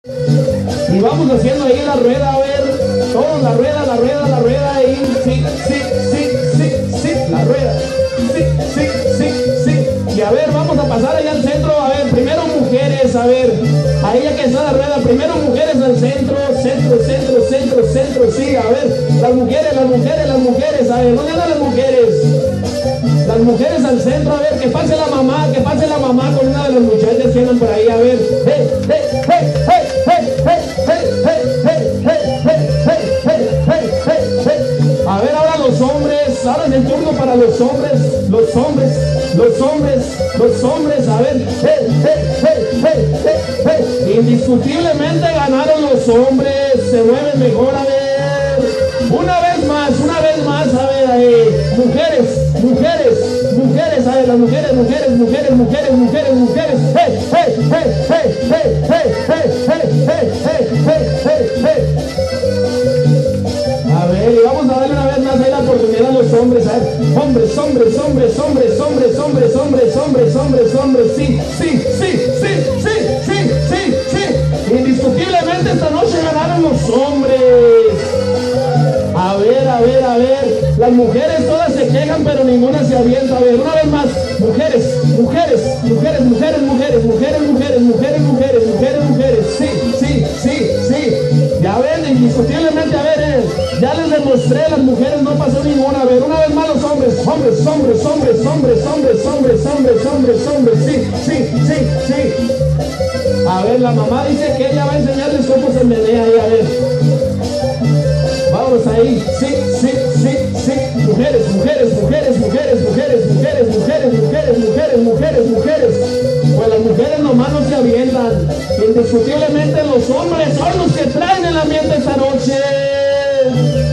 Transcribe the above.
Y vamos haciendo ahí la rueda, a ver, todos la rueda, ahí, sí, sí, sí, sí, sí, la rueda, sí, sí, sí, sí. Y a ver, vamos a pasar allá al centro, a ver, primero mujeres, a ver, ahí ya que está la rueda, primero mujeres al centro, centro, centro, centro, centro, sí, a ver, las mujeres, a ver, ¿dónde andan las mujeres? Las mujeres al centro, a ver, que pase la mamá con una de las muchachas que andan por ahí, a ver, a ver, ahora los hombres, ahora es el turno para los hombres, a ver, indiscutiblemente ganaron los hombres, se mueven mejor, a ver, una vez más, a ver, ahí, mujeres, a ver, las mujeres, a ver, y vamos a darle una vez más ahí la oportunidad a los hombres, a ver, hombres, sí, indiscutiblemente esta noche ganaron los hombres. A ver, las mujeres todas se quejan, pero ninguna se avienta. A ver, una vez más, mujeres, sí. Ya ven, indiscutiblemente, a ver, ya les demostré, las mujeres no pasó ninguna. A ver, una vez más los hombres, sí. A ver, la mamá dice que ella va a enseñarles cómo se menea ahí, a ver. Vamos ahí, sí, mujeres, pues las mujeres nomás no se avientan, indiscutiblemente los hombres son los que traen el ambiente esta noche.